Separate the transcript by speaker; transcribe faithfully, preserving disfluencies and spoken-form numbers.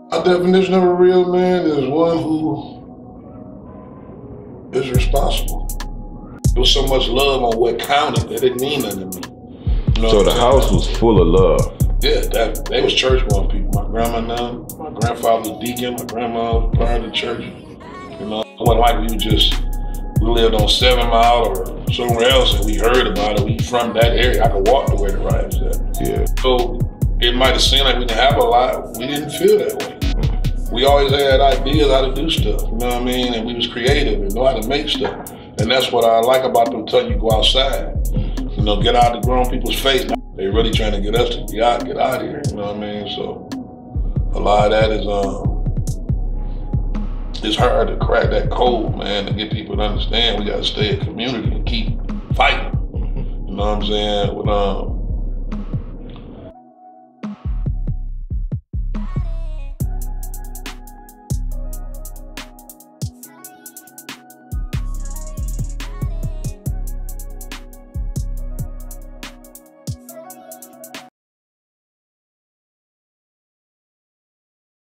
Speaker 1: My definition of a real man is one who is responsible. There was so much love on what counted that it didn't mean nothing to me. You know
Speaker 2: so the house was full of love.
Speaker 1: Yeah, that, they was church going people. My grandma now, my grandfather was deacon, my grandma was part of the church. You know, it wasn't like we were just, we lived on Seven Mile or somewhere else and we heard about it. We from that area. I could walk to where the riot was at.
Speaker 2: Yeah.
Speaker 1: So it might have seemed like we didn't have a lot. We didn't feel that way. We always had ideas how to do stuff, you know what I mean? And we was creative and know how to make stuff. And that's what I like about them telling you go outside. You know, get out of the grown people's face. They really trying to get us to get out, get out of here, you know what I mean? So a lot of that is, um, it's hard to crack that code, man, to get people to understand we gotta stay a community and keep fighting. You know what I'm saying? With, um,